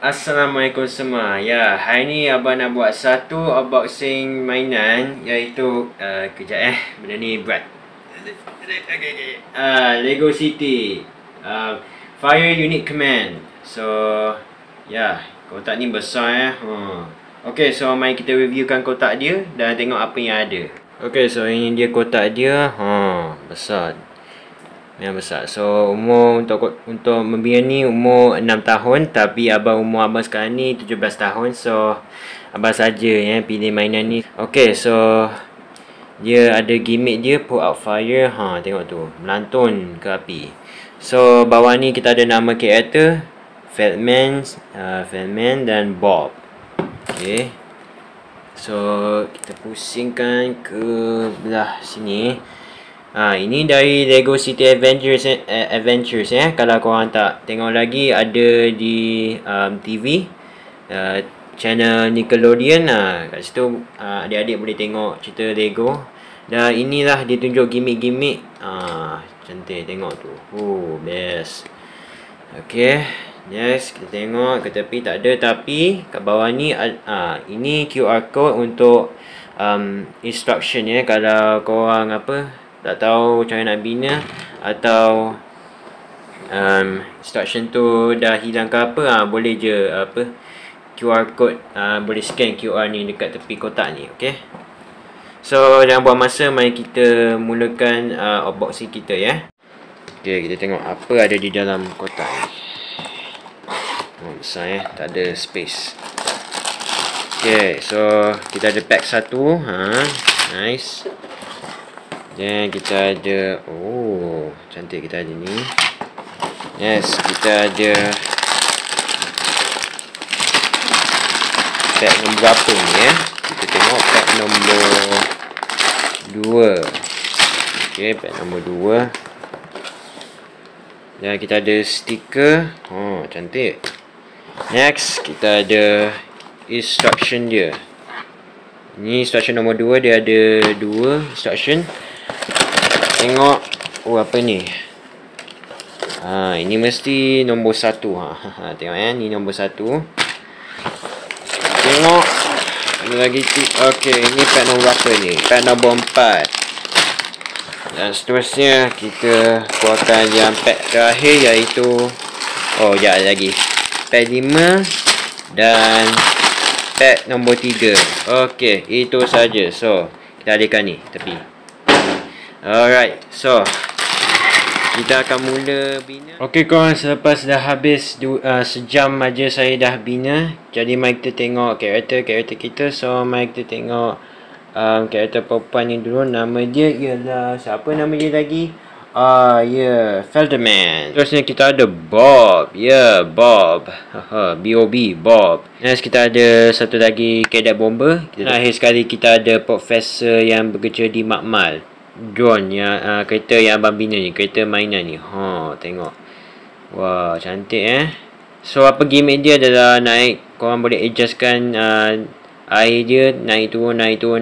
Assalamualaikum semua. Ya, hari ni abang nak buat satu unboxing mainan, iaitu benda ni berat. Lego City Fire Unit Command. So, ya, kotak ni besar Okay, so mari kita reviewkan kotak dia dan tengok apa yang ada. Okay, so ini dia kotak dia. Besar. Yang besar. So umur untuk membina ni umur 6 tahun, tapi umur abang sekarang ni 17 tahun. So abang saja pilih mainan ni. Okay, so dia ada gimmick dia, put out fire. Tengok tu, melantun ke api. So bawah ni kita ada nama karakter Feldman dan Bob. Okay, so kita pusingkan ke belah sini. Ini dari Lego City Adventures Kalau korang tak tengok lagi, ada di TV channel Nickelodeon. Kat situ adik-adik boleh tengok cerita Lego. Dan inilah dia tunjuk gimmick-gimmick. Cantik, tengok tu. Best. Okay, yes, kita tengok ke tepi tak ada, tapi kat bawah ni ini QR code untuk instruction kalau korang tak tahu macam mana nak bina, atau instruction tu dah hilang ke apa, boleh je QR code, boleh scan QR ni dekat tepi kotak ni. Okay, so jangan buang masa, mari kita mulakan unboxing kita Okay, kita tengok apa ada di dalam kotak ni. Besar tak ada space. Okay, so kita ada pack satu. Nice. Dan kita ada, cantik, kita ada ni. Yes, kita ada pack nombor berapa ni Kita tengok pack nombor 2. Okay, pack nombor 2. Dan kita ada stiker. Cantik. Next, kita ada instruction dia. Ini instruction nombor 2, dia ada 2 instruction. Tengok, apa ni? Ini mesti nombor 1. Tengok ni nombor 1. Tengok, ada lagi okay, ini pack nombor berapa ni? Pack nombor 4. Dan seterusnya kita keluarkan yang pack terakhir, iaitu ada lagi pack 5 dan pack nombor 3. Okay, itu saja. So kita alihkan ni tepi. Alright, so kita akan mula bina. Okay korang, selepas dah habis sejam aja saya dah bina. Jadi mari kita tengok karakter kita. So mari kita tengok karakter perempuan ni dulu. Nama dia ialah, siapa nama dia lagi? Feldman. Terusnya kita ada Bob. Bob. B-O-B, Bob. Next kita ada satu lagi cadet bomber. Akhir sekali kita ada profesor yang bekerja di makmal drone, yang kereta yang abang bina ni, kereta mainan ni. Tengok. Wah, cantik So apa gimmick dia adalah naik, korang boleh adjustkan air dia, naik turun.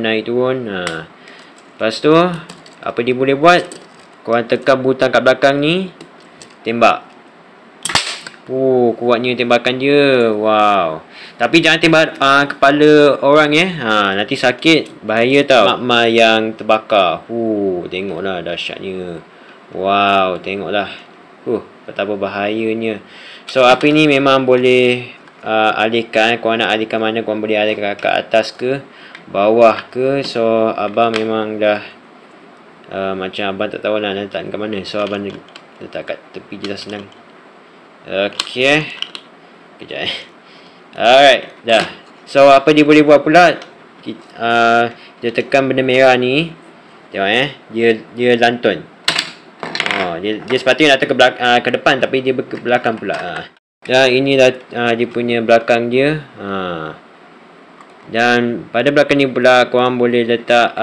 Lepas tu apa dia boleh buat, korang tekan butang kat belakang ni, tembak. Kuatnya tembakan dia. Wow. Tapi jangan tembak kepala orang nanti sakit, bahaya tau. Makmal yang terbakar. Tengoklah dahsyatnya. Wow, tengoklah. Betapa bahayanya. So api ni memang boleh alihkan. Korang nak alihkan mana, korang boleh alihkan ke atas ke bawah ke. So abang memang dah macam abang tak tahu lah nak letak kat mana. So abang letak kat tepi je lah, senang. Okay, kejap Alright, dah. So apa dia boleh buat pula, dia tekan benda merah ni. Tengok dia lantun. Dia sepatutnya nak tekan ke depan, tapi dia ke belakang pula. Dan inilah dia punya belakang dia. Dan pada belakang ni pula korang boleh letak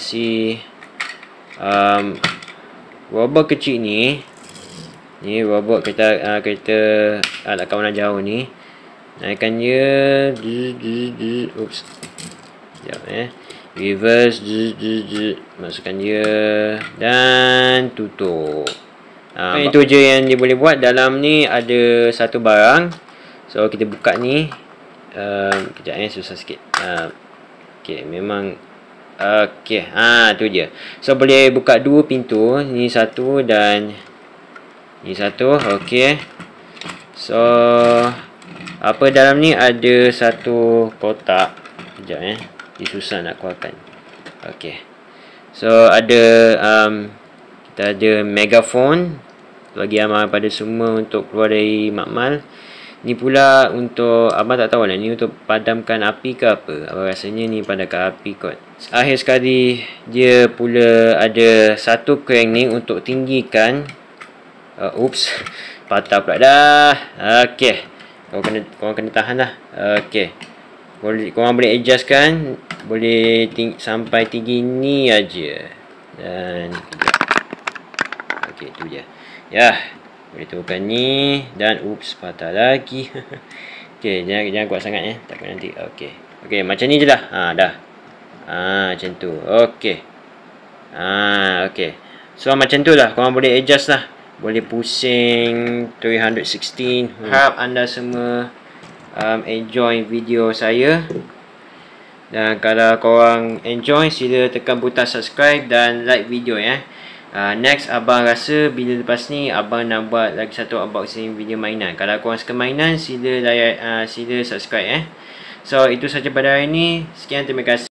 robot kecil ni. Ni robot kereta alat kawanan jauh ni. Naikkan dia. Oops. Sekejap reverse. Masukkan dia dan tutup. Itu je yang dia boleh buat. Dalam ni ada satu barang. So kita buka ni. Kejap susah sikit. Okay, memang okay, tu je. So boleh buka dua pintu, ni satu dan ni satu. Okay. So apa dalam ni ada satu kotak. Kejap dia susah nak keluarkan. Okay. So ada kita ada megaphone bagi amal pada semua untuk keluar dari makmal. Ni pula untuk abang tak tahu lah, ni untuk padamkan api ke apa. Abang rasanya ni padamkan api kot. Akhir sekali dia pula ada satu crank ni untuk tinggikan. Oops, patah pula dah. Okey. Korang kena tahan lah. Okey. Korang boleh adjust kan, boleh sampai tinggi ni aja. Dan okey, tu je. Ya. Boleh turunkan ni. Dan oops, patah lagi. Okey, jangan kuat sangat takut nanti. Okey. Okey, macam ni je lah. Dah. Macam tu. Okey. Okey. So macam tu lah. Korang boleh adjust lah. Boleh pusing 316. Harap anda semua enjoy video saya. Dan kalau korang enjoy, sila tekan butang subscribe dan like video next abang rasa bila lepas ni abang nak buat lagi satu unboxing video mainan. Kalau korang suka mainan, sila subscribe So itu saja pada hari ni. Sekian, terima kasih.